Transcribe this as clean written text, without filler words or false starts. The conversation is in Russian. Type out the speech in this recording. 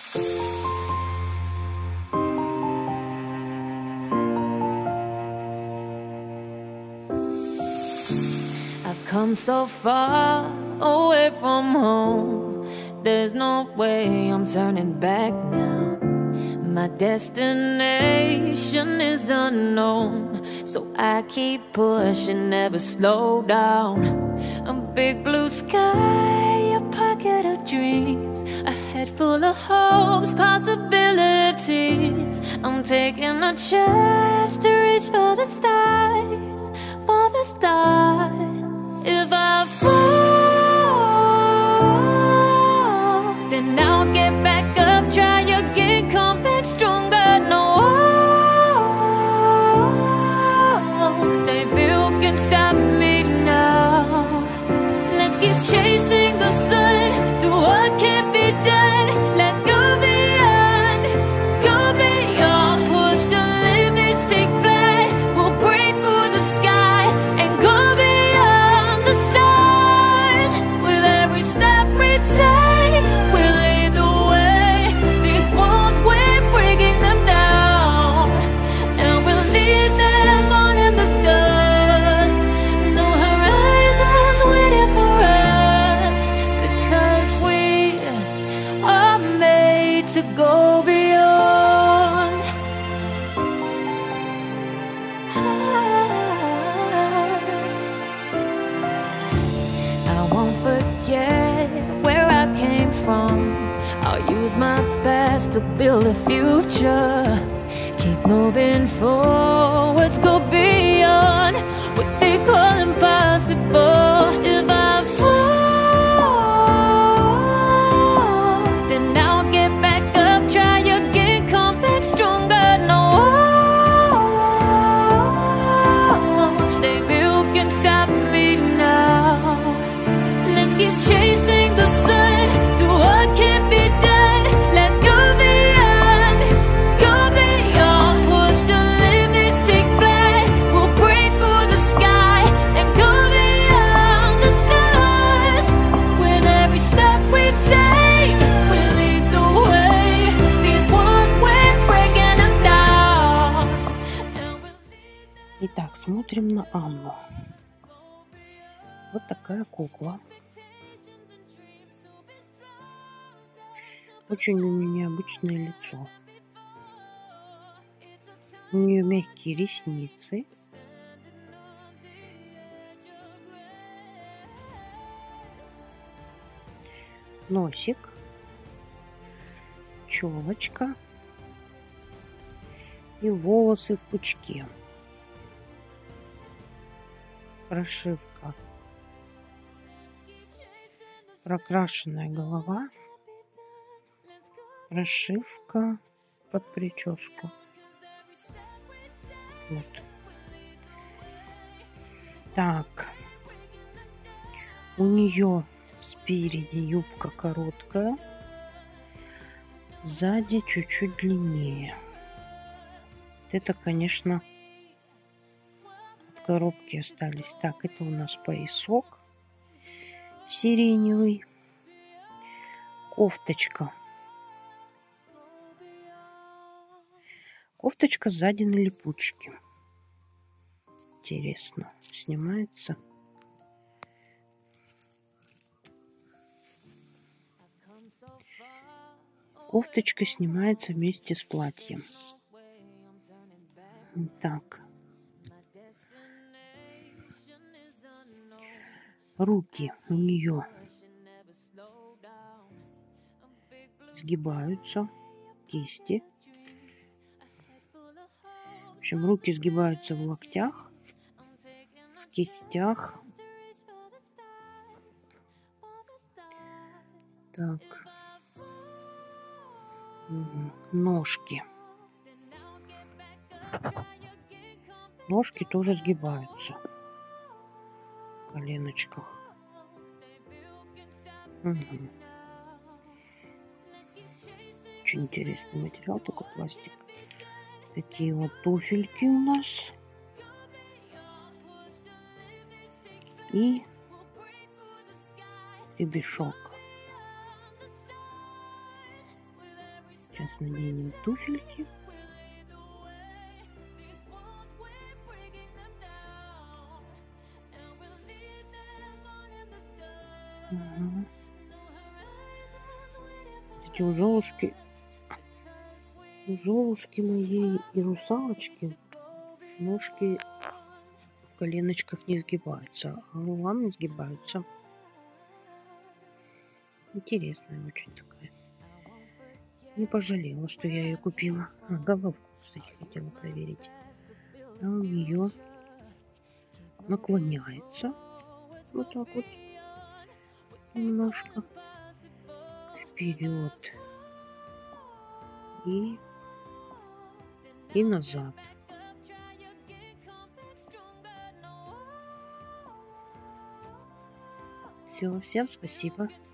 I've come so far away from home. There's no way I'm turning back now. My destination is unknown, so I keep pushing, never slow down. A big blue sky, a pocket of dreams, a head full of hopes, possibilities. I'm taking a chance to reach for the stars, for the stars. If I fall, then I'll get back up, try again, come back stronger. No walls they built can stop me now. Let's keep chasing the sun, do what can't be done. Let's go beyond, push the limits, take flight. We'll break through the sky and go beyond the stars. With every step we take, we'll lead the way. These walls, we're breaking them down, and we'll leave them all in the dust. No horizons waiting for us, because we are made to go beyond. I won't forget where I came from. I'll use my best to build a future. Keep moving forwards, go beyond what they call impossible. If I fall, then I'll get back up, try again, come back stronger. No walls they built can stop me now. Let's keep chasing the sun, do what can't be done. Let's go beyond, push the limits, take flight. We'll break through the sky and go beyond the stars. With every step we take, we lead the way. These walls, we're breaking them down, and we'll leave them. Итак, смотрим на Анну. Вот такая кукла. Очень у нее необычное лицо. У нее мягкие ресницы. Носик. Челочка. И волосы в пучке. Прошивка. Прокрашенная голова. Прошивка под прическу. Вот. Так. У нее спереди юбка короткая. Сзади чуть-чуть длиннее. Это, конечно, от коробки остались. Так, это у нас поясок сиреневый. Кофточка. Кофточка сзади на липучке. Интересно, снимается. Кофточка снимается вместе с платьем. Так. Руки у нее сгибаются, кисти. В общем, руки сгибаются в локтях, в кистях. Так. Ножки. Ножки тоже сгибаются в коленочках. Очень интересный материал, такой пластик. Такие вот туфельки у нас. И гребешок. Сейчас наденем туфельки. Ага. Эти у Золушки моей и русалочки ножки в коленочках не сгибаются, а у Анны сгибаются. Интересная очень такая. Не пожалела, что я ее купила. Головку, кстати, хотела проверить. А у нее наклоняется вот так вот немножко вперед и назад. Все, всем спасибо.